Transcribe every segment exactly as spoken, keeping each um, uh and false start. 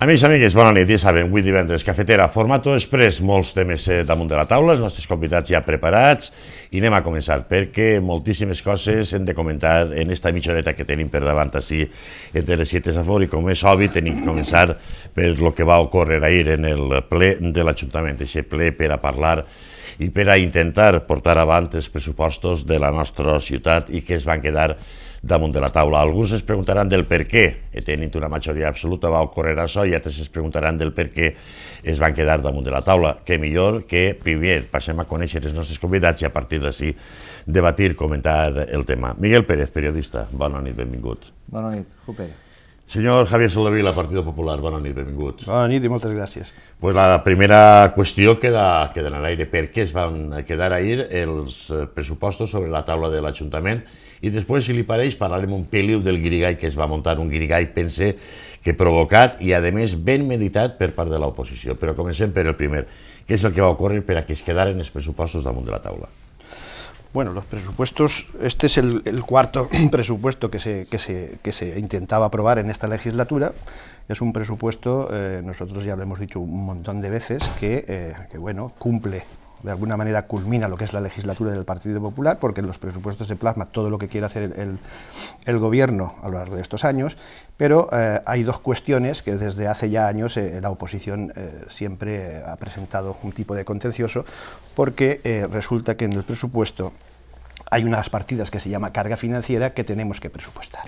Amics, amigues, bona nit, ja saben, avui divendres cafetera, formato express, molts temes damunt de la taula, els nostres convidats ja preparats, i anem a començar, perquè moltíssimes coses hem de comentar en esta mitja horeta que tenim per davant així entre les siete a fora, i com és obvi tenim que començar per el que va ocórrer ahir en el ple de l'Ajuntament, aquest ple per a parlar i per a intentar portar avant els pressupostos de la nostra ciutat i que es van quedar damunt de la taula. Alguns es preguntaran del per què, tenint una majoria absoluta, va ocórrer això, i altres es preguntaran del per què es van quedar damunt de la taula. Que millor que primer passem a conèixer els nostres convidats i a partir d'ací debatir, comentar el tema. Miguel Pérez, periodista, bona nit, benvingut. Bona nit, Jupe. Senyor Javier Soldevila, Partido Popular, bona nit, benvingut. Bona nit i moltes gràcies. Pues la primera qüestió queda, queda en l'aire. Per què es van quedar ahir els pressupostos sobre la taula de l'Ajuntament? I després, si li pareix, parlarem un peliu del guirigall que es va muntar, un guirigall, pense, que provocat i, a més, ben meditat per part de l'oposició. Però comencem per el primer. Què és el que va ocórrer per a que es quedaren els pressupostos damunt de la taula? Bueno, los presupuestos, este es el, el cuarto presupuesto que se, que, se, que se intentaba aprobar en esta legislatura. Es un presupuesto, eh, nosotros ya lo hemos dicho un montón de veces, que, eh, que bueno, cumple, de alguna manera culmina lo que es la legislatura del Partido Popular, porque en los presupuestos se plasma todo lo que quiere hacer el, el, el gobierno a lo largo de estos años, pero eh, hay dos cuestiones que desde hace ya años eh, la oposición eh, siempre eh, ha presentado un tipo de contencioso, porque eh, resulta que en el presupuesto hay unas partidas que se llama carga financiera que tenemos que presupuestar.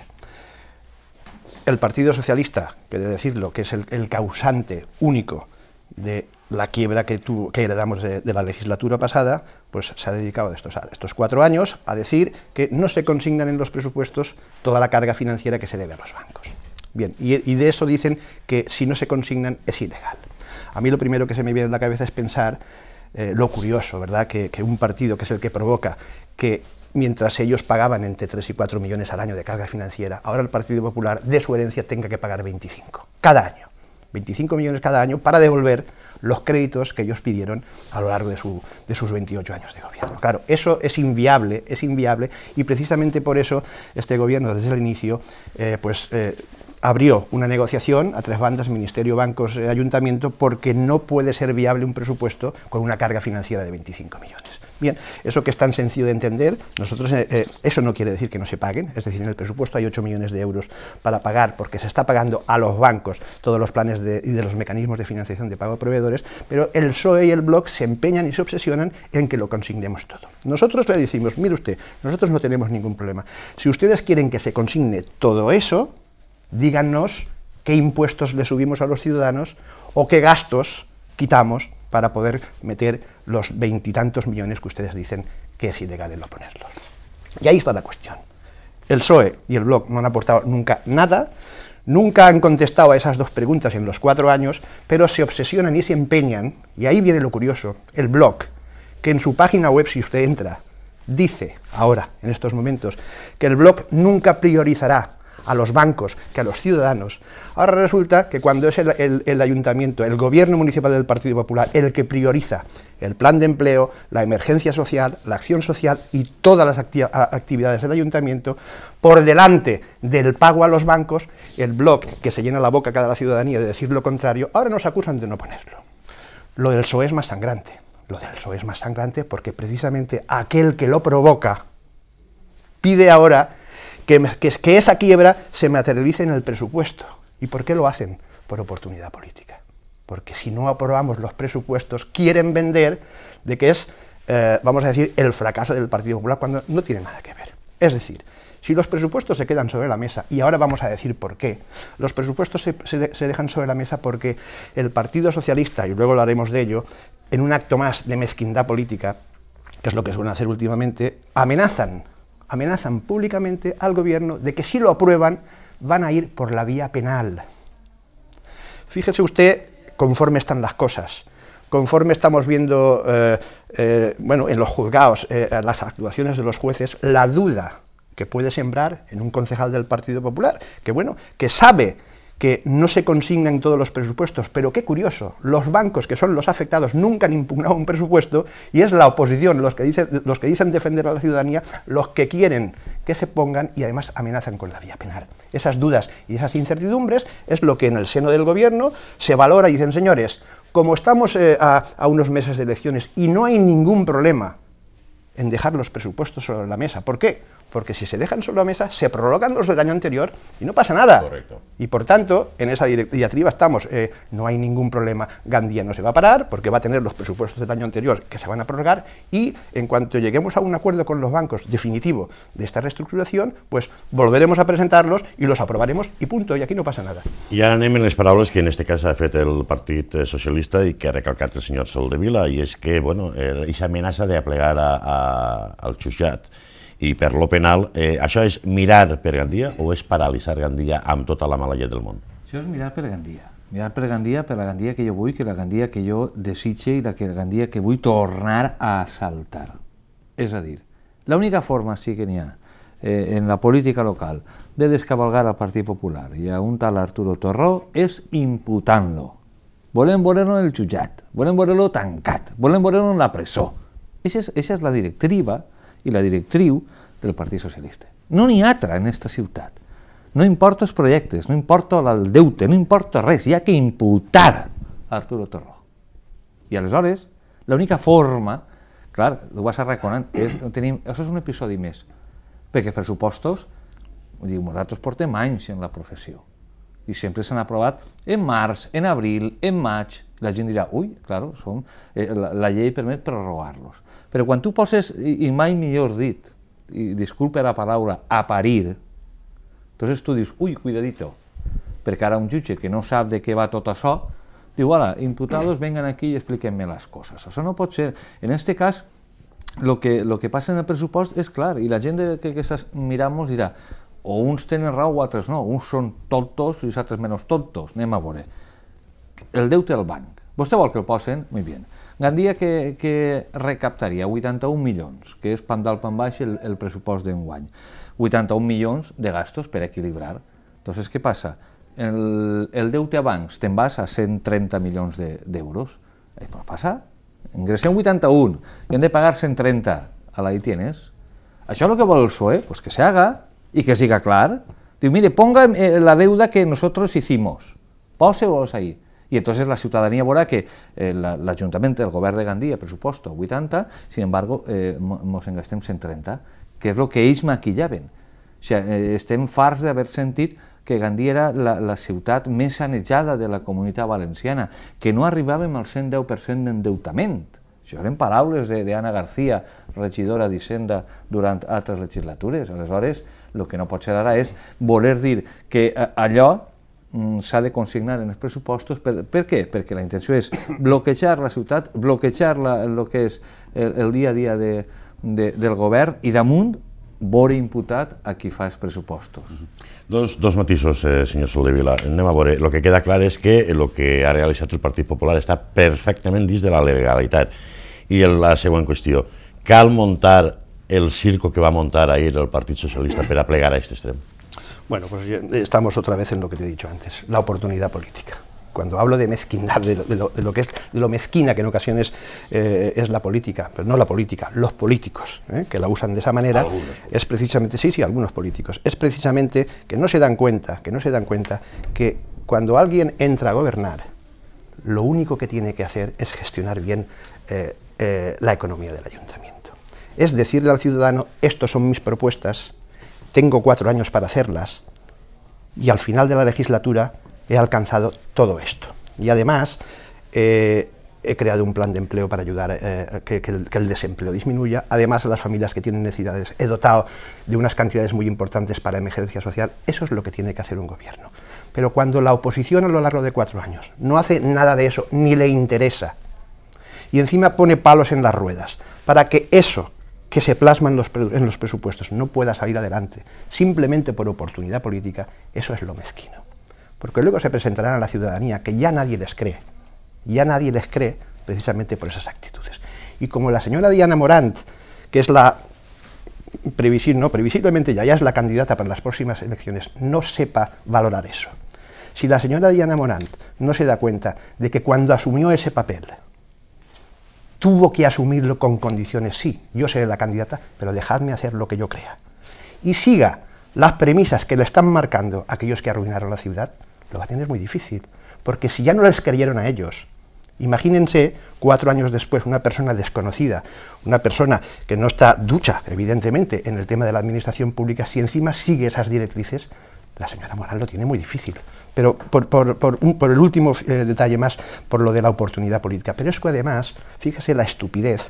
El Partido Socialista, que de decirlo, que es el, el causante único de la quiebra que, tu, que heredamos de, de la legislatura pasada, pues se ha dedicado estos, estos cuatro años a decir que no se consignan en los presupuestos toda la carga financiera que se debe a los bancos. Bien, y, y de eso dicen que si no se consignan es ilegal. A mí lo primero que se me viene a la cabeza es pensar eh, lo curioso, ¿verdad?, que, que un partido que es el que provoca que mientras ellos pagaban entre tres y cuatro millones al año de carga financiera, ahora el Partido Popular de su herencia tenga que pagar veinticinco, cada año. veinticinco millones cada año para devolver los créditos que ellos pidieron a lo largo de, su, de sus veintiocho años de gobierno. Claro, eso es inviable, es inviable, y precisamente por eso este gobierno desde el inicio eh, pues, eh, abrió una negociación a tres bandas, Ministerio, Bancos, eh, Ayuntamiento, porque no puede ser viable un presupuesto con una carga financiera de veinticinco millones. Bien, eso que es tan sencillo de entender, nosotros, eh, eh, eso no quiere decir que no se paguen, es decir, en el presupuesto hay ocho millones de euros para pagar, porque se está pagando a los bancos todos los planes de, y de los mecanismos de financiación de pago de proveedores, pero el P S O E y el Bloc se empeñan y se obsesionan en que lo consignemos todo. Nosotros le decimos, mire usted, nosotros no tenemos ningún problema. Si ustedes quieren que se consigne todo eso, díganos qué impuestos le subimos a los ciudadanos o qué gastos quitamos para poder meter los veintitantos millones que ustedes dicen que es ilegal el oponerlos. Y ahí está la cuestión. El P S O E y el Bloc no han aportado nunca nada, nunca han contestado a esas dos preguntas en los cuatro años, pero se obsesionan y se empeñan, y ahí viene lo curioso, el Bloc, que en su página web, si usted entra, dice ahora, en estos momentos, que el Bloc nunca priorizará a los bancos que a los ciudadanos. Ahora resulta que cuando es el, el, el ayuntamiento, el gobierno municipal del Partido Popular, el que prioriza el plan de empleo, la emergencia social, la acción social y todas las acti actividades del ayuntamiento, por delante del pago a los bancos, el Bloc, que se llena la boca cada la ciudadanía de decir lo contrario, ahora nos acusan de no ponerlo. Lo del P S O E es más sangrante, lo del P S O E es más sangrante porque precisamente aquel que lo provoca pide ahora Que, que, que esa quiebra se materialice en el presupuesto. ¿Y por qué lo hacen? Por oportunidad política. Porque si no aprobamos los presupuestos, quieren vender de que es, eh, vamos a decir, el fracaso del Partido Popular, cuando no tiene nada que ver. Es decir, si los presupuestos se quedan sobre la mesa, y ahora vamos a decir por qué, los presupuestos se, se, se dejan sobre la mesa porque el Partido Socialista, y luego hablaremos de ello, en un acto más de mezquindad política, que es lo que suelen hacer últimamente, amenazan amenazan públicamente al gobierno de que si lo aprueban van a ir por la vía penal. Fíjese usted conforme están las cosas, conforme estamos viendo eh, eh, bueno, en los juzgados, eh, las actuaciones de los jueces, la duda que puede sembrar en un concejal del Partido Popular, que bueno, que sabe que no se consignan todos los presupuestos, pero qué curioso, los bancos, que son los afectados, nunca han impugnado un presupuesto, y es la oposición, los que dicen, los que dicen defender a la ciudadanía, los que quieren que se pongan y además amenazan con la vía penal. Esas dudas y esas incertidumbres es lo que en el seno del gobierno se valora y dicen, señores, como estamos eh, a, a unos meses de elecciones y no hay ningún problema en dejar los presupuestos sobre la mesa. ¿Por qué? Porque si se dejan sobre la mesa, se prorrogan los del año anterior y no pasa nada. Correcto. Y por tanto, en esa diatriba estamos, eh, no hay ningún problema, Gandía no se va a parar, porque va a tener los presupuestos del año anterior que se van a prorrogar, y en cuanto lleguemos a un acuerdo con los bancos definitivo de esta reestructuración, pues volveremos a presentarlos y los aprobaremos y punto, y aquí no pasa nada. I ara anem en les paraules que en aquest cas ha fet el Partit Socialista i que ha recalcat el senyor Soldevila, i és que, bueno, aquesta amenaça d'aplegar a, a, al jutjat i per lo penal, eh, això és mirar per Gandia o és paralitzar Gandia amb tota la mala llet del món? Això és mirar per Gandia. Mirar per Gandia, per la Gandia que jo vull, que la Gandia que jo desitge i la que la Gandia que vull tornar a assaltar. És a dir, l'única forma sí que n'hi ha eh, en la política local de descabalgar al Partit Popular i a un tal Arturo Torró és imputant-lo. Volem veure-lo en el jutjat, volem veure-lo tancat, volem veure-lo en la presó. Eixa és, eixa és la directriva i la directriu del Partit Socialista. No n'hi ha altra en aquesta ciutat. No importa els projectes, no importa el deute, no importa res, hi ha que imputar a Arturo Torró. I aleshores, l'única forma, clar, ho vas arraconant, és, tenim, això és un episodi més, perquè els pressupostos, diu, nosaltres portem anys en la professió, i sempre s'han aprovat en març, en abril, en maig. La gent dirà, ui, clar, som, eh, la, la llei permet prorrogar-los. Però quan tu poses, i, i mai millor dit, i disculpe la paraula, a parir, entonces tu dius, ui, cuidadito, perquè ara un jutge que no sap de què va tot això, diu, hola, imputados, vengan aquí i expliquem-me les coses. Això no pot ser. En este cas, lo que, lo que passa en el pressupost és clar, i la gent que, que estàs mirant-nos dirà, o uns tenen raó o altres no, uns són tontos i els altres menys tontos, anem a veure. El deute del banc. Vostè vol que el posen? Molt bé. Gandia que, que recaptaria vuitanta-un milions, que és pan dalt pan baix el, el pressupost d'enguany. vuitanta-un milions de gastos per equilibrar. Entonces, què passa? El, el deute a bancs te'n vas a cent trenta milions d'euros. De, què passa? Ingressem vuitanta-un i hem de pagar cent trenta. A la I tienes. Això és el que vol el P S O E, pues que se haga y que siga clar. Diu, mire, ponga eh, la deuda que nosotros hicimos. Póseos ahí. Y entonces la ciudadanía verá que eh, l'Ajuntament, el govern de Gandia, presupuesto vuitanta, sin embargo, eh, mos en gastem cent trenta, que és el que ells maquillaven. O sigui, eh, estem farts d'haver sentit que Gandia era la, la ciutat més sanejada de la comunitat valenciana, que no arribàvem al cent deu per cent d'endeutament. Això eren paraules d'Anna García, regidora d'Hisenda durant altres legislatures. Aleshores, el que no pot ser ara és voler dir que allò s'ha de consignar en els pressupostos. Per, per què? Perquè la intenció és bloquejar la ciutat, bloquejar la, el que és el, el dia a dia de, de, del govern i damunt veure imputat a qui fa els pressupostos. Dos, dos matisos, eh, senyor Soldevila. Anem a veure. El que queda clar és que el que ha realitzat el Partit Popular està perfectament dins de la legalitat. I la següent qüestió. Cal muntar el circo que va muntar ahir el Partit Socialista per a plegar a aquest extrem? Bueno, pues estamos otra vez en lo que te he dicho antes, la oportunidad política. Cuando hablo de mezquindad, de lo, de lo, de lo que es de lo mezquina que en ocasiones eh, es la política, pero no la política, los políticos, ¿eh? que la usan de esa manera, algunos. Es precisamente, sí, sí, algunos políticos, es precisamente que no se dan cuenta, que no se dan cuenta que cuando alguien entra a gobernar, lo único que tiene que hacer es gestionar bien eh, eh, la economía del ayuntamiento. Es decirle al ciudadano, estos son mis propuestas, tengo cuatro años para hacerlas y al final de la legislatura he alcanzado todo esto. Y además eh, he creado un plan de empleo para ayudar a eh, que, que, el, que el desempleo disminuya. Además, a las familias que tienen necesidades he dotado de unas cantidades muy importantes para emergencia social. Eso es lo que tiene que hacer un gobierno. Pero cuando la oposición a lo largo de cuatro años no hace nada de eso, ni le interesa, y encima pone palos en las ruedas para que eso que se plasma en los, en los presupuestos no pueda salir adelante, simplemente por oportunidad política, eso es lo mezquino. Porque luego se presentarán a la ciudadanía que ya nadie les cree, ya nadie les cree precisamente por esas actitudes. Y como la señora Diana Morant, que es la, previsible, no, previsiblemente ya, ya es la candidata para las próximas elecciones, no sepa valorar eso, Si la señora Diana Morant no se da cuenta de que cuando asumió ese papel tuvo que asumirlo con condiciones, sí, yo seré la candidata, pero dejadme hacer lo que yo crea, y siga las premisas que le están marcando aquellos que arruinaron la ciudad, lo va a tener muy difícil, porque si ya no les creyeron a ellos, imagínense cuatro años después una persona desconocida, una persona que no está ducha, evidentemente, en el tema de la administración pública, si encima sigue esas directrices, la señora Morant lo tiene muy difícil. Pero por, por, por, un, por el último eh, detalle más, por lo de la oportunidad política. Pero es que además, fíjese la estupidez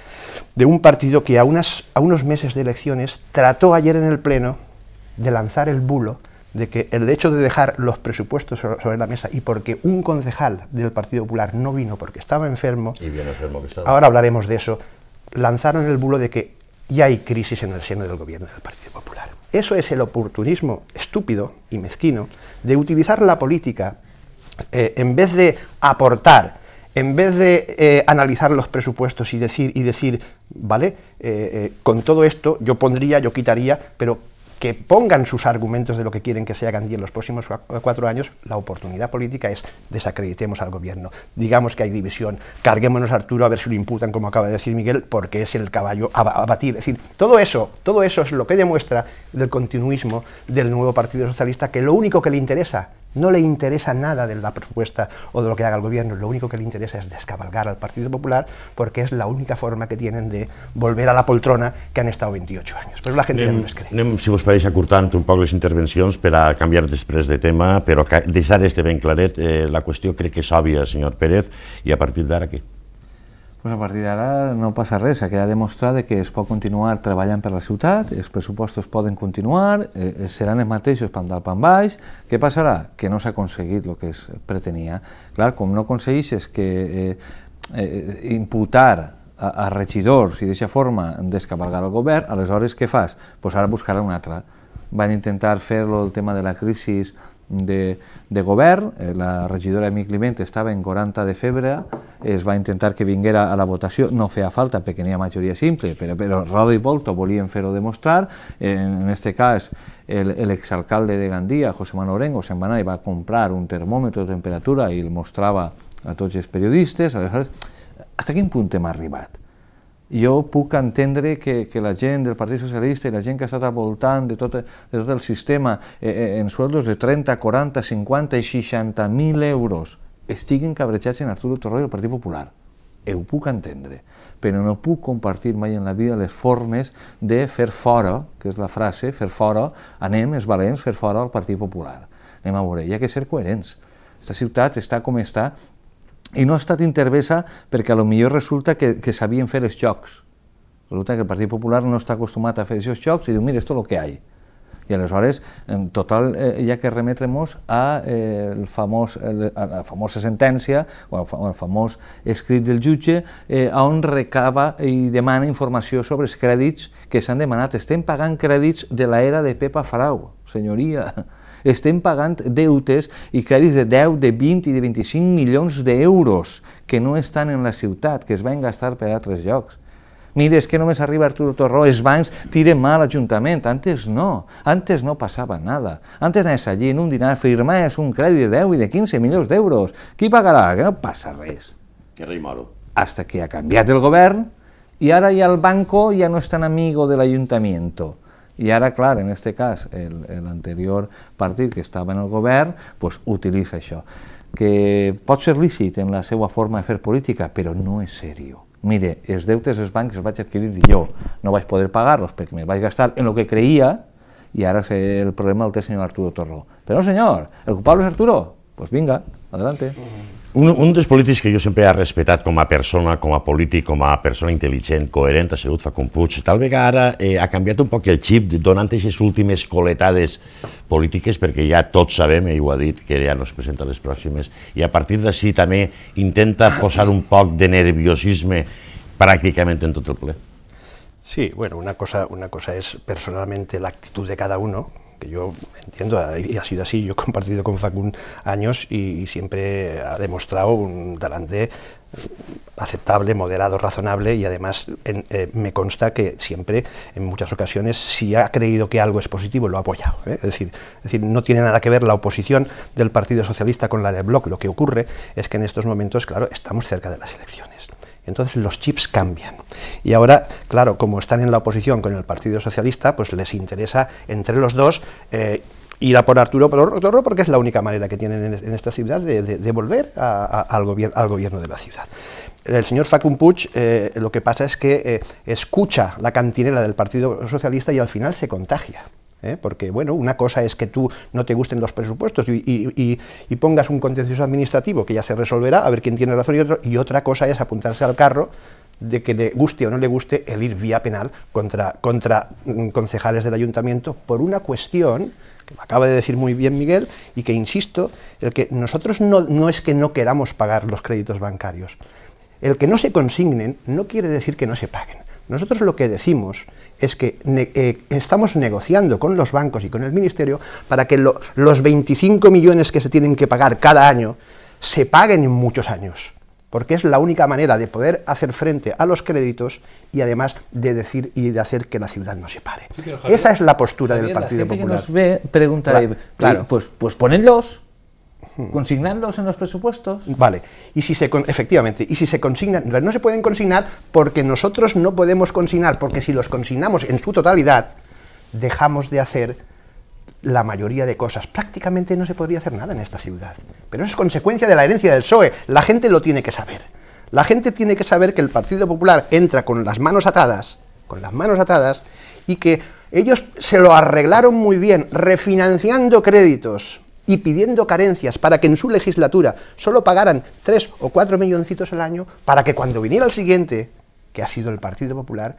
de un partido que a, unas, a unos meses de elecciones trató ayer en el Pleno de lanzar el bulo de que el hecho de dejar los presupuestos sobre la mesa y porque un concejal del Partido Popular no vino porque estaba enfermo, y bien enfermo que estaba. Ahora hablaremos de eso, lanzaron el bulo de que ya hay crisis en el seno del gobierno del Partido Popular. Eso es el oportunismo estúpido y mezquino de utilizar la política eh, en vez de aportar, en vez de eh, analizar los presupuestos y decir, y decir vale, eh, eh, con todo esto yo pondría, yo quitaría, pero que pongan sus argumentos de lo que quieren que se hagan y en los próximos cuatro años, la oportunidad política es desacreditemos al gobierno, digamos que hay división, carguémonos a Arturo a ver si lo imputan, como acaba de decir Miguel, porque es el caballo a, a batir. Es decir, todo eso, todo eso es lo que demuestra el continuismo del nuevo Partido Socialista, que lo único que le interesa, no le interesa nada de la propuesta o de lo que haga el gobierno, lo único que le interesa es descabalgar al Partido Popular, porque es la única forma que tienen de volver a la poltrona que han estado veintiocho años. Però la gent anem, ja no les cree. Anem, si vos pareix, acurtant un poc les intervencions per a canviar després de tema, però deixar este ben claret. Eh, la qüestió crec que és òbvia, senyor Pérez, i a partir d'ara què? Pues a partir d'ara no passa res, ha quedat demostrat que es pot continuar treballant per la ciutat, els pressupostos poden continuar, eh, seran els mateixos pan dalt pan baix. Què passarà? Que no s'ha aconseguit el que es pretenia. Clar, com no aconsegueixes que eh, eh, imputar a, a regidors i d'aquesta forma descabalgar el govern, aleshores què fas? Pues ara buscarà una altra. Van intentar fer-lo el tema de la crisi de, de govern, eh, la regidora Emi Climent estava en quaranta de febre, es va intentar que vinguera a la votació, no feia falta perquè n'hi ha majoria simple, però, però Roda i Volta volien fer-ho demostrar. En aquest cas l'exalcalde de Gandia, José Manuel Orengo, se'n va anar i va comprar un termòmetre de temperatura i el mostrava a tots els periodistes. Aleshores, fins a quin punt hem arribat? Jo puc entendre que, que la gent del Partit Socialista i la gent que ha estat al voltant de tot, de tot el sistema eh, en sueldos de trenta, quaranta, cinquanta i seixanta mil euros estiguin cabrejats en Arturo Torró i el Partit Popular. Ho puc entendre, però no puc compartir mai en la vida les formes de fer fora, que és la frase, fer fora, anem els valents, fer fora el Partit Popular. Anem a veure, hi ha que ser coherents. Aquesta ciutat està com està, i no ha estat intervesa perquè potser resulta que, que sabien fer els jocs. Resulta que el Partit Popular no està acostumat a fer aquests jocs i diu, mira, esto es lo que hay. I aleshores, en total, eh, hi ha que remetre-nos a, eh, el famós, el, a la famosa sentència o el famós escrit del jutge eh, on recava i demana informació sobre els crèdits que s'han demanat. Estem pagant crèdits de l'era de Pepa Farau, senyoria. Estem pagant deutes i crèdits de deu, de vint i de vint-i-cinc milions d'euros que no estan en la ciutat, que es van gastar per altres llocs. Mira, és que només arriba Arturo Torró, els bancs tiren mal a l'Ajuntament. Antes no, antes no passava nada. Antes anaves allí en un dinar, firmaves un crèdit de deu i de quinze milions d'euros. Qui pagarà? Que no passa res. Que rei moro. Hasta que ha canviat el govern i ara ja el banco ja no és tan amigo de l'Ajuntament. I ara, clar, en aquest cas, l'anterior partit que estava en el govern pues, utilitza això, que pot ser lícit en la seva forma de fer política, però no és seriós. Mire, els deutes dels bancs els vaig adquirir jo, no vaig poder pagar-los perquè me vaig gastar en el que creia i ara el problema el té el senyor Arturo Torró. Però no, senyor, el culpable és Arturo. Pues vinga, adelante. Un, un dels polítics que jo sempre he respetat com a persona, com a polític, com a persona intel·ligent, coherent, ha sigut Facund Puig. Tal vegada ara eh, ha canviat un poc el xip, donant aquestes últimes coletades polítiques, perquè ja tots sabem, ell ho ha dit, que ja no es presenta a les pròximes, i a partir d'ací també intenta posar un poc de nerviosisme pràcticament en tot el ple. Sí, bueno, una cosa, una cosa es personalmente la actitud de cada uno, porque yo entiendo, y ha sido así, yo he compartido con Facun años y, y siempre ha demostrado un talante aceptable, moderado, razonable, y además en, eh, me consta que siempre, en muchas ocasiones, si ha creído que algo es positivo, lo ha apoyado, ¿eh? Es decir, es decir, no tiene nada que ver la oposición del Partido Socialista con la del Bloc. Lo que ocurre es que en estos momentos, claro, estamos cerca de las elecciones. Entonces los chips cambian. Y ahora, claro, como están en la oposición con el Partido Socialista, pues les interesa entre los dos eh, ir a por Arturo Torro, porque es la única manera que tienen en, en esta ciudad de, de, de volver a, a, al, gobier al gobierno de la ciudad. El señor Facun Puig eh, lo que pasa es que eh, escucha la cantinela del Partido Socialista y al final se contagia. ¿Eh? Porque, bueno, una cosa es que tú no te gusten los presupuestos y, y, y, y pongas un contencioso administrativo que ya se resolverá, a ver quién tiene razón, y, otro, y otra cosa es apuntarse al carro de que le guste o no le guste el ir vía penal contra, contra mm, concejales del ayuntamiento por una cuestión que acaba de decir muy bien Miguel y que, insisto, el que nosotros no, no es que no queramos pagar los créditos bancarios. El que no se consignen no quiere decir que no se paguen. Nosotros lo que decimos es que ne eh, estamos negociando con los bancos y con el Ministerio para que lo, los veinticinco millones que se tienen que pagar cada año se paguen en muchos años, porque es la única manera de poder hacer frente a los créditos y además de decir y de hacer que la ciudad no se pare. Sí, Javier, esa es la postura Javier, del Partido la gente Popular. Que nos ve preguntará, claro, claro. Pues, pues ponedlos. ¿Consignarlos en los presupuestos? Vale, y si se, efectivamente, y si se consignan, no se pueden consignar porque nosotros no podemos consignar, porque si los consignamos en su totalidad, dejamos de hacer la mayoría de cosas. Prácticamente no se podría hacer nada en esta ciudad, pero eso es consecuencia de la herencia del P S O E, la gente lo tiene que saber. La gente tiene que saber que el Partido Popular entra con las manos atadas, con las manos atadas, y que ellos se lo arreglaron muy bien, refinanciando créditos y pidiendo carencias para que en su legislatura solo pagaran tres o cuatro milloncitos al año, para que cuando viniera el siguiente, que ha sido el Partido Popular,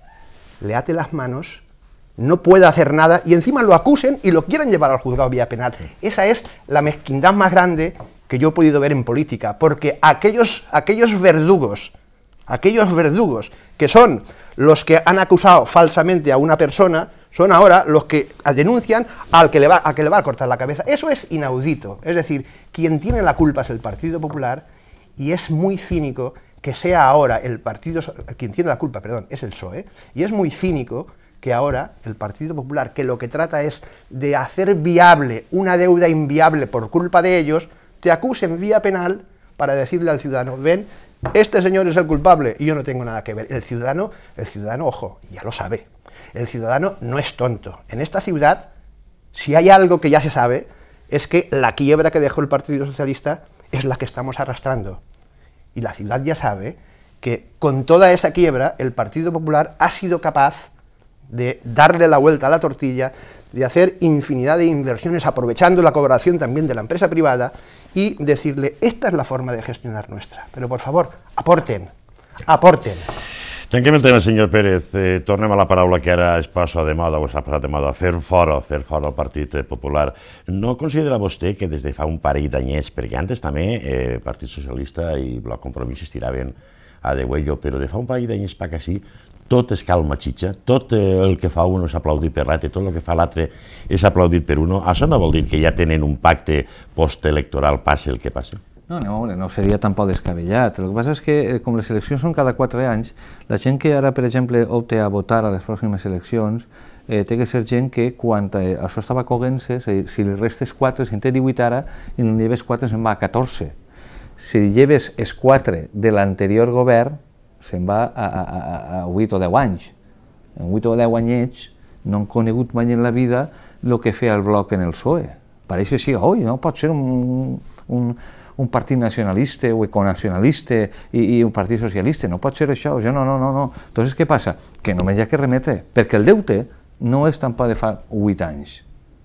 le ate las manos, no pueda hacer nada y encima lo acusen y lo quieran llevar al juzgado vía penal. Esa es la mezquindad más grande que yo he podido ver en política, porque aquellos, aquellos verdugos, aquellos verdugos que son los que han acusado falsamente a una persona, son ahora los que denuncian al que le va, a que le va a cortar la cabeza. Eso es inaudito. Es decir, quien tiene la culpa es el Partido Popular, y es muy cínico que sea ahora el Partido... Quien tiene la culpa, perdón, es el P S O E, y es muy cínico que ahora el Partido Popular, que lo que trata es de hacer viable una deuda inviable por culpa de ellos, te acusen vía penal para decirle al ciudadano, ven, este señor es el culpable y yo no tengo nada que ver. El ciudadano, el ciudadano, ojo, ya lo sabe. El ciudadano no es tonto. En esta ciudad, si hay algo que ya se sabe, es que la quiebra que dejó el Partido Socialista es la que estamos arrastrando. Y la ciudad ya sabe que con toda esa quiebra el Partido Popular ha sido capaz de darle la vuelta a la tortilla, de hacer infinidad de inversiones aprovechando la colaboración también de la empresa privada y decirle, esta es la forma de gestionar nuestra. Pero por favor, aporten, aporten. Tanquem el tema, senyor Pérez. Eh, tornem a la paraula que ara es posa de moda, o s'ha posat de moda, fer fora, fer fora el Partit Popular. No considera vostè que des de fa un parell d'anyets, perquè antes també eh, Partit Socialista i Bloc Compromís es tiraven a degüello, però de fa un parell d'anyets pa que sí, tot es calma xitxa, tot el que fa uno és aplaudit per l'altre, tot el que fa l'altre és aplaudit per uno. Això no vol dir que ja tenen un pacte postelectoral, passe el que passe? No, no, no seria tampoc descabellat. El que passa és que, com les eleccions són cada quatre anys, la gent que ara, per exemple, opta a votar a les pròximes eleccions, eh, té que ser gent que, quan eh, això estava coguent-se, si li restes quatre, si en té divuit ara, i en lleves quatre se'n va a catorze. Si lleves els quatre de l'anterior govern, se'n va a, a, a, a vuit o deu anys. En vuit o deu anyets no han conegut mai en la vida el que feia el bloc en el P S O E. Pareix que sí, oi, no pot ser un, un, un partit nacionalista o econacionalista i, i un partit socialista, no pot ser això, jo no, no, no, no. Entonces, què passa? Que només hi ha que remetre, perquè el deute no és tampoc de fa vuit anys.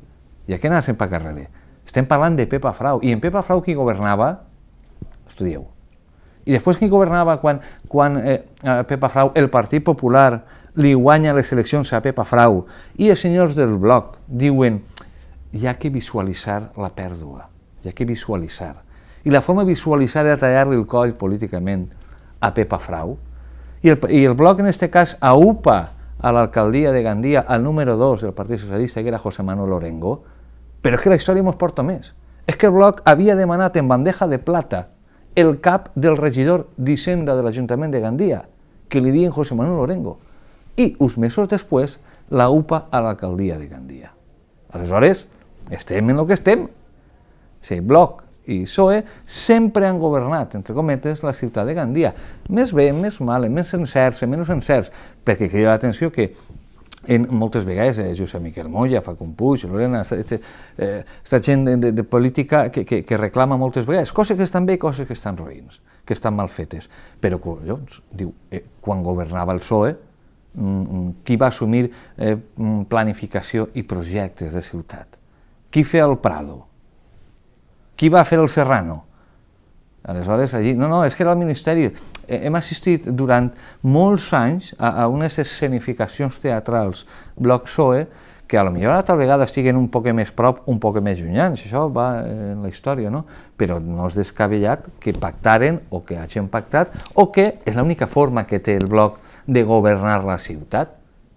Hi ha que anar-se'n per carrer. Estem parlant de Pepa Frau, i en Pepa Frau qui governava? Estudieu. I després qui governava quan, quan eh, a Pepa Frau, el Partit Popular li guanya les eleccions a Pepa Frau i els senyors del bloc diuen hi ha que visualitzar la pèrdua, hi ha que visualitzar. I la forma de visualitzar era tallar-li el coll políticament a Pepa Frau. I el, i el bloc en aquest cas aupa a l'alcaldia de Gandia al número dos del Partit Socialista, que era José Manuel Orengo, però és que la història mos porta més. És que el bloc havia demanat en bandeja de plata el cap del regidor d'Hisenda de l'Ajuntament de Gandia, que li diuen José Manuel Orengo, i uns mesos després la U P A a l'alcaldia de Gandia. Aleshores, estem en el que estem. Sí, Bloc i P S O E sempre han governat, entre cometes, la ciutat de Gandia. Més bé, més mal, més encerts, menys encerts, perquè crida l'atenció que en moltes vegades eh, Josep Miquel Moya, Facund Puig, Lorena, aquesta eh, gent de, de, de política que, que, que reclama moltes vegades coses que estan bé i coses que estan roïns, que estan mal fetes. Però, collons, diu, eh, quan governava el P S O E, mm, qui va assumir eh, planificació i projectes de ciutat? Qui feia el Prado? Qui va fer el Serrano? Aleshores, allí... No, no, és que era el Ministeri. Hem assistit durant molts anys a, a unes escenificacions teatrals Bloc P S O E que a lo millor tal vegada estiguen un poc més prop, un poc més llunyans, això va en la història, no? Però no és descabellat que pactaren o que hagin pactat o que és l'única forma que té el Bloc de governar la ciutat.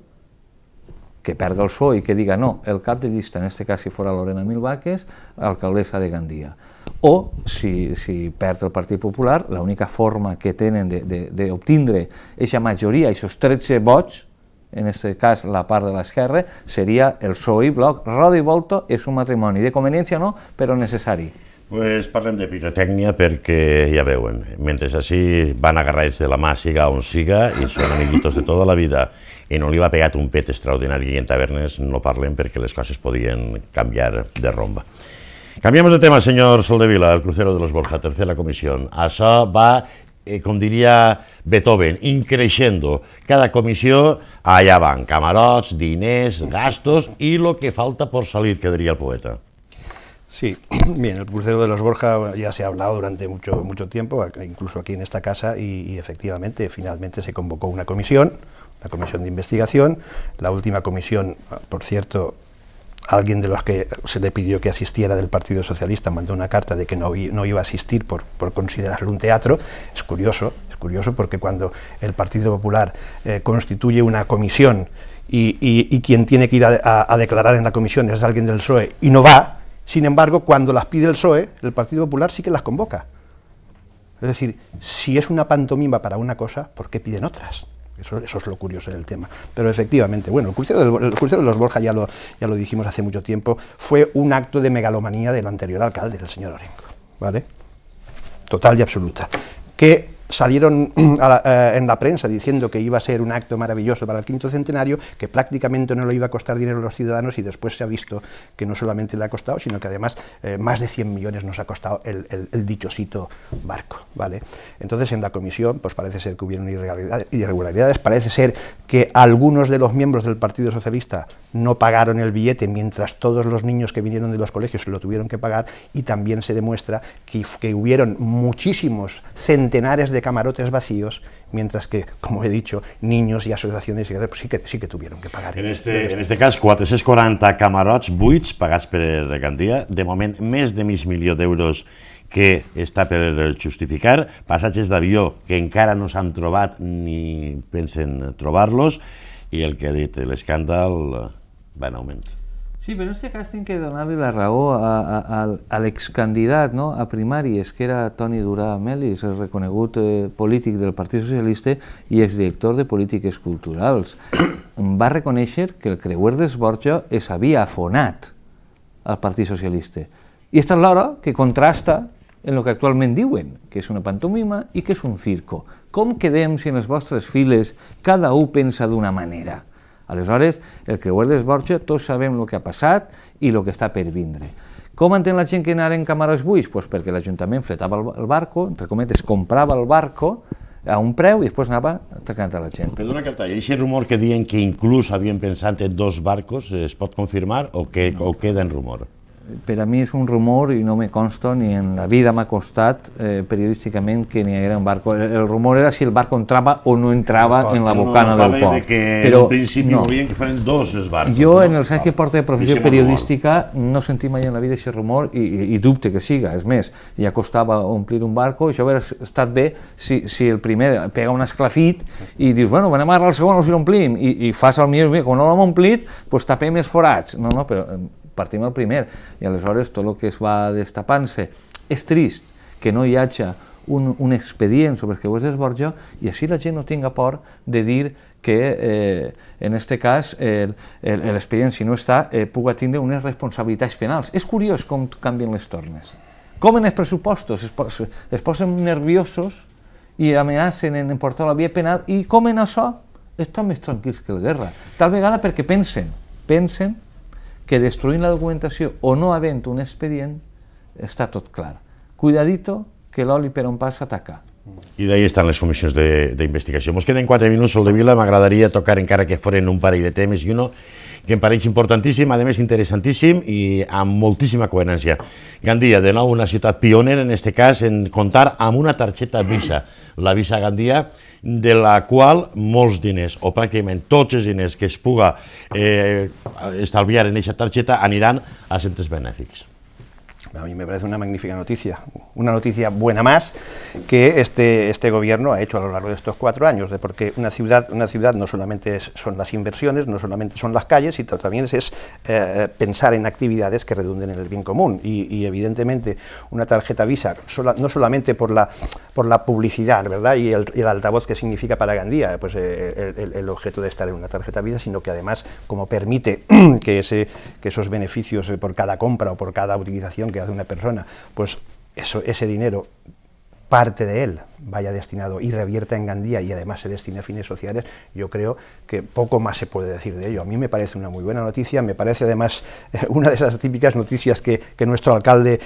Que perga el P S O E i que diga no, el cap de llista, en aquest cas si fora Lorena Milbáquez, alcaldessa de Gandia. O, si, si perd el Partit Popular, l'única forma que tenen d'obtindre aquesta majoria, aquests tretze vots, en aquest cas la part de l'esquerra, seria el P S O E i Bloc. Roda i volta és un matrimoni de conveniència, no, però necessari. Pues parlem de pirotècnia perquè, ja veuen, mentre així van agarrats de la mà, siga on siga, i són amiguitos de tota la vida, i no li va pegat un pet extraordinari i en tavernes no parlen perquè les coses podien canviar de romba. Cambiamos de tema, señor Soldevila, el crucero de los Borja, tercera comisión. Això va, eh, com diria Beethoven, increixendo. Cada comissió, allà van, camarots, diners, gastos y lo que falta por salir, que diría el poeta. Sí, bien, el crucero de los Borja ya se ha hablado durante mucho, mucho tiempo, incluso aquí en esta casa, y, y efectivamente, finalmente se convocó una comisión, una comisión de investigación. La última comisión, por cierto, alguien de los que se le pidió que asistiera del Partido Socialista mandó una carta de que no, no iba a asistir por, por considerarlo un teatro. Es curioso, es curioso porque cuando el Partido Popular eh, constituye una comisión y, y, y quien tiene que ir a, a, a declarar en la comisión es alguien del P S O E y no va, sin embargo, cuando las pide el P S O E, el Partido Popular sí que las convoca. Es decir, si es una pantomima para una cosa, ¿por qué piden otras? Eso, eso es lo curioso del tema. Pero efectivamente, bueno, el crucero, del, el crucero de los Borja, ya lo, ya lo dijimos hace mucho tiempo, fue un acto de megalomanía del anterior alcalde, del señor Orengo, ¿vale? Total y absoluta. Que salieron a la, eh, en la prensa diciendo que iba a ser un acto maravilloso para el quinto centenario, que prácticamente no le iba a costar dinero a los ciudadanos, y después se ha visto que no solamente le ha costado, sino que además eh, más de cien millones nos ha costado el, el, el dichosito barco, ¿vale? Entonces en la comisión pues parece ser que hubieron irregularidades, irregularidades, parece ser que algunos de los miembros del Partido Socialista no pagaron el billete, mientras todos los niños que vinieron de los colegios se lo tuvieron que pagar, y también se demuestra que, que hubieron muchísimos centenares de camarotes vacíos, mientras que, como he dicho, niños y asociaciones pues sí, que, sí que tuvieron que pagar. En este, en este cas, quatre-cents quaranta camarots buits pagats per Gandia, de moment més de mig milió d'euros que està per justificar, passatges d'avió que encara no s'han trobat ni pensen trobar-los, i el que ha dit l'escàndal va en augment. Sí, però en aquest cas tinc que donar-li la raó a, a, a, a l'excandidat, no?, a primàries, que era Toni Durà Melis, el reconegut eh, polític del Partit Socialista i exdirector de Polítiques Culturals. Va reconèixer que el creuer dels Borja es havia afonat al Partit Socialista. I esta és l'hora que contrasta en el que actualment diuen, que és una pantomima i que és un circo. Com quedem si en les vostres files cada un pensa d'una manera? Aleshores, el creuer dels Borja, tots sabem el que ha passat i el que està per vindre. Com entén la gent que anaren camarots buits? Pues perquè l'Ajuntament fletava el barco, entre cometes, comprava el barco a un preu i després anava atacant a la gent. Perdona que el talli, aquest rumor que diuen que inclús havien pensat en dos barcos, es pot confirmar o, que, no. o queda en rumor? per a mi és un rumor i no me consta, ni en la vida m'ha costat eh, periodísticament que n'hi haguera un barco. El, el rumor era si el barco entrava o no entrava no, en la bocana no, del port. De que però, en principi no. volien que foren dos els barcos. Jo, no? en els anys que porto de professió periodística, no sentim mai en la vida aquest rumor i, i, i dubte que siga. És més, ja costava omplir un barco, això hauria estat bé si, si el primer pega un esclafit i dius, bueno, anem a agarrar el segon o si l'omplim, i, i fas el millor, com no l'hem omplit, doncs tapem els forats. No, no, però partim el primer, i aleshores tot el que es va destapant-se. És trist que no hi hagi un, un expedient sobre el que ho és desborjo i així la gent no tinga por de dir que eh, en aquest cas l'expedient, si no està, eh, puga tindre unes responsabilitats penals. És curiós com canvien les tornes. Com en els pressupostos es, pos, es posen nerviosos i amenacen en portar la via penal i com en això estan més tranquils que la guerra. Tal vegada perquè pensen, pensen que destruint la documentació o no havent un expedient està tot clar. Cuidadito, que l'oli per on passa ataca. I d'ahí estan les comissions d'investigació. Ens queden quatre minuts, Soldevila, m'agradaria tocar encara que foren un parell de temes i uno que em pareix importantíssim, a més interessantíssim i amb moltíssima coherència. Gandia, de nou, una ciutat pionera, en aquest cas, en comptar amb una targeta Visa, la Visa Gandia, de la qual molts diners, o pràcticament tots els diners que es puga eh, estalviar en aquesta targeta aniran a centres benèfics. A mí me parece una magnífica noticia, una noticia buena más que este, este gobierno ha hecho a lo largo de estos cuatro años, de porque una ciudad, una ciudad no solamente es, son las inversiones, no solamente son las calles, sino también es, es eh, pensar en actividades que redunden en el bien común y, y evidentemente una tarjeta Visa, sola, no solamente por la, por la publicidad, ¿verdad? Y el, y el altavoz que significa para Gandía, pues eh, el, el objeto de estar en una tarjeta Visa, sino que además como permite que, ese, que esos beneficios por cada compra o por cada utilización que hace una persona, pues eso, ese dinero, parte de él, vaya destinado y revierta en Gandía y además se destine a fines sociales, yo creo que poco más se puede decir de ello. A mí me parece una muy buena noticia, me parece además eh, una de esas típicas noticias que, que nuestro alcalde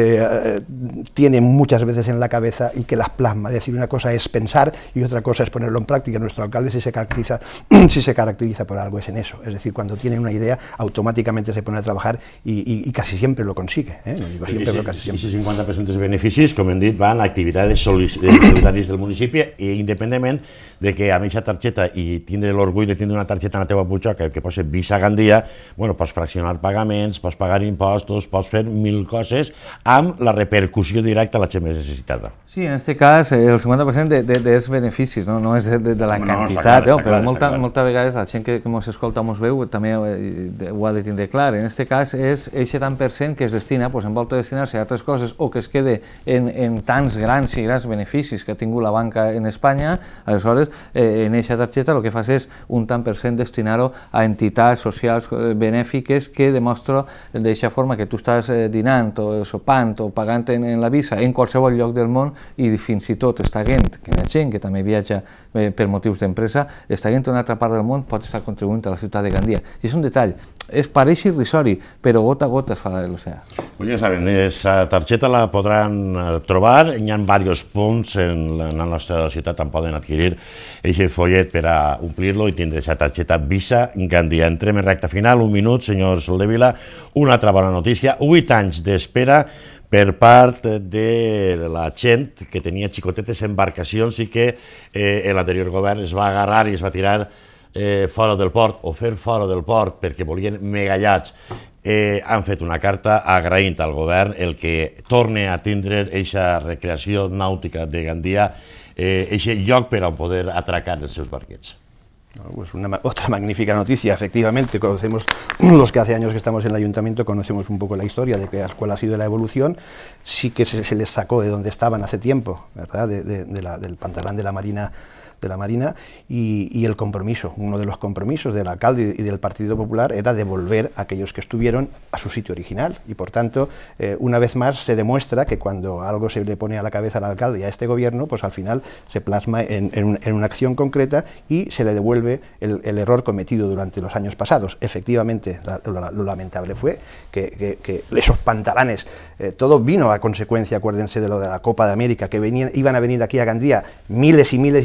eh, tiene muchas veces en la cabeza y que las plasma. Es decir, una cosa es pensar y otra cosa es ponerlo en práctica. Nuestro alcalde si se caracteriza, si se caracteriza por algo es en eso, es decir, cuando tiene una idea automáticamente se pone a trabajar y, y, y casi siempre lo consigue, ¿eh? No digo siempre, pero casi siempre. I el cinquanta per cent dels beneficis, com hem dit, van a activitats solidàries del municipi, i independentment de que amb aquesta targeta i tindre l'orgull de tindre una targeta en la teva butxaca que posa Visa Gandia, bueno, pots fraccionar pagaments, pots pagar impostos, pots fer mil coses amb la repercussió directa a la gent més necessitada. Sí, en aquest cas el cinquanta per cent de, de, dels beneficis, no, no és de, de, de la no, quantitat, no, clar, però clar, molta, molta vegades la gent que, que ens escolta o ens veu també ho ha de tindre clar. En aquest cas és aquest tant per cent que es destina, pues, en volta de destinar-se a altres coses o que es quede en, en tants grans i grans beneficis que ha tingut la banca en Espanya. Aleshores, eh, en aquesta targeta el que fas és un tant per cent destinar-ho a entitats socials benèfiques que demostren d'aquesta forma que tu estàs eh, dinant o sopant o pagant en, en la Visa en qualsevol lloc del món i fins i tot està gent, que hi ha gent que també viatja eh, per motius d'empresa, està gent en una altra part del món pot estar contribuint a la ciutat de Gandia. I és un detall, es pareix irrisori, però gota a gota es fa l'oceà. Pues ja saben, aquesta targeta la podran trobar, hi ha diversos punts en la nostra ciutat on poden adquirir aquest follet per a omplir-lo i tindre aquesta targeta Visa Gandia. Entrem en recta final, un minut, senyor Soldevila, una altra bona notícia, vuit anys d'espera per part de la gent que tenia xicotetes embarcacions i que eh, l'anterior govern es va agarrar i es va tirar eh, fora del port o fer fora del port perquè volien megallats. Eh, han fet una carta agraint al govern el que torne a tindre aquesta recreació nàutica de Gandia, aquest eh, lloc per a poder atracar els seus barquets. Pues una, otra magnífica noticia, efectivamente, conocemos, los que hace años que estamos en el ayuntamiento, conocemos un poco la historia de que, cuál ha sido la evolución, sí que se, se les sacó de donde estaban hace tiempo, ¿verdad? De, de, de la, del pantalón de la Marina, de la Marina y, y el compromiso, uno de los compromisos del alcalde y del Partido Popular era devolver a aquellos que estuvieron a su sitio original y por tanto eh, una vez más se demuestra que cuando algo se le pone a la cabeza al alcalde y a este gobierno, pues al final se plasma en, en, un, en una acción concreta y se le devuelve el, el error cometido durante los años pasados. Efectivamente, la, lo, lo lamentable fue que, que, que esos pantalanes, eh, todo vino a consecuencia, acuérdense de lo de la Copa de América, que venían, iban a venir aquí a Gandía miles y miles y miles de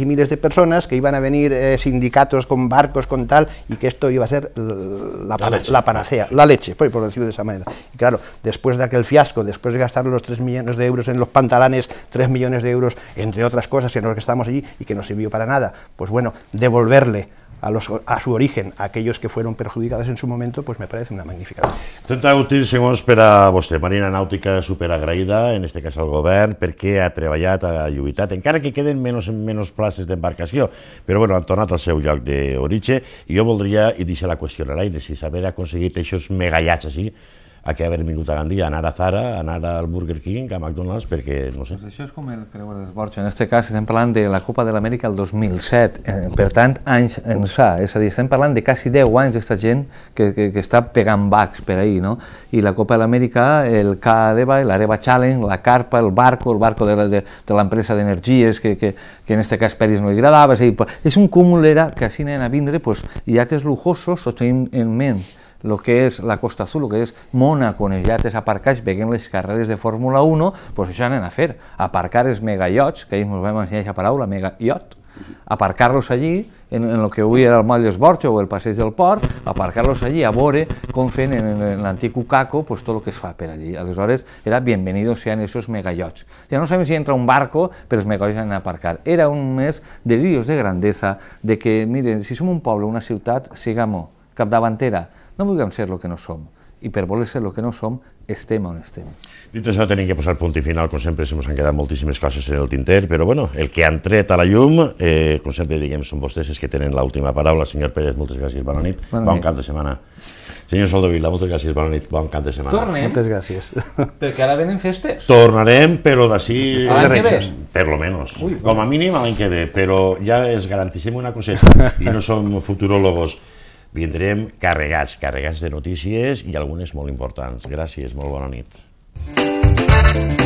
personas, que iban a venir eh, sindicatos con barcos, con tal, y que esto iba a ser la, la, leche, la panacea, la leche, pues, por decirlo de esa manera. Y claro, después de aquel fiasco, después de gastar los tres millones de euros en los pantalanes, tres millones de euros, entre otras cosas, en los que estamos allí, y que no sirvió para nada, pues bueno, devolverle A, los, a su origen, a aquellos que fueron perjudicados en su momento, pues me parece una magnífica notícia. trenta útils segons per a vostè. Marina Nàutica superagraïda, en este cas al govern, perquè ha treballat, ha lluitat, encara que queden menys, menys places d'embarcació, però bueno, han tornat al seu lloc d'origen, i jo voldria, i deixar la qüestió a l'aire, si s'haver aconseguit aquests megallats així, a què haver vingut a Gandia, anar a Zara, anar al Burger King, a McDonald's, perquè, no sé. Pues això és com el creuer d'esborxa. En aquest cas estem parlant de la Copa de l'Amèrica el dos mil set, eh, per tant, anys ençà. És a dir, estem parlant de quasi deu anys d'esta gent que, que, que està pegant bacs per ahí, no? I la Copa de l'Amèrica, el K Areva, l'Areva Challenge, la carpa, el barco, el barco de, de, de l'empresa d'energies, que, que, que en aquest cas Peris no li agradava. És a dir, és un cúmul era que així anen a vindre pues, iates lujosos, tot tenim en ment el que és la Costa Azul, el que és Mònaco, on els iates aparcats veient les carreres de Fórmula uno, doncs això anen a fer, aparcar els megaiots, que ahir ens vam ensenyar aquesta paraula, megaiot, aparcar-los allí, en, en el que avui era el moll d'Esborxa o el passeig del port, aparcar-los allí a veure com fent en, en l'antic Ucaco pues, tot el que es fa per allí. Aleshores, era bienvenidos sean esos megaiots. Ja no sabem si entra un barco, però els megaiots han d'aparcar. Era un mes delirios de grandesa, de que, miren, si som un poble, una ciutat, sigamos capdavantera. No vulguem ser el que no som, i per voler ser el que no som, estem on estem. Dit això, tenim que posar punt i final, com sempre, se ens han quedat moltíssimes coses en el tinter, però bueno, el que han tret a la llum, eh, com sempre diguem, són vostès els que tenen l'última paraula. Senyor Pérez, moltes gràcies, bona nit, bona bon nit. Cap de setmana. Senyor Soldevila, moltes gràcies, bona nit, bon cap de setmana. Tornem. Moltes gràcies. Perquè ara venen festes. Tornarem, però d'ací... L'any que ve? Per lo menos. Ui, com a mínim l'any que ve, però ja es garantissem una coseta, i no som futurólogos. Vindrem carregats, carregats de notícies i algunes molt importants. Gràcies, molt bona nit.